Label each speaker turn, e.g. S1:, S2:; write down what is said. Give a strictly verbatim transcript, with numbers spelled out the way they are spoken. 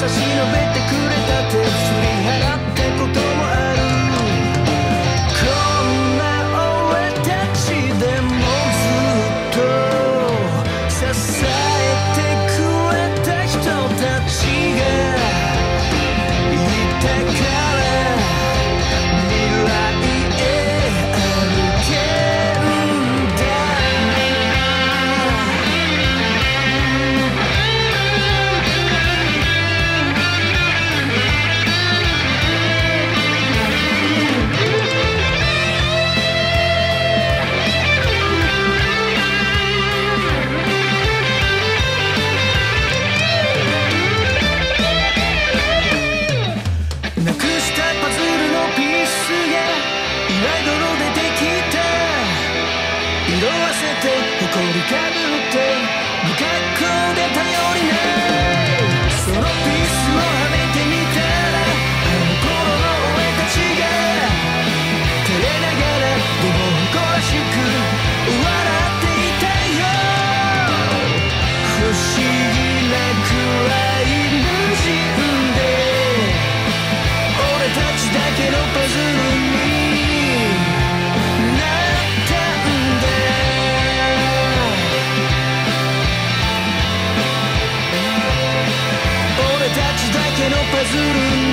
S1: 差し伸べてくれた手振り払ってこともある。こんな俺たちでもずっと支えてくれた人たちがいたから未来へ歩けんだ。なくしたパズルのピースが岩泥でできた。色あせて埃かぶって不格好で頼りない。そのピースをはめてみたらあの頃の俺たちが照れながらでも誇らしく笑っていたよ。不思議なくらい無人で俺たちだけのパズルになったんだ。俺たちだけのパズルに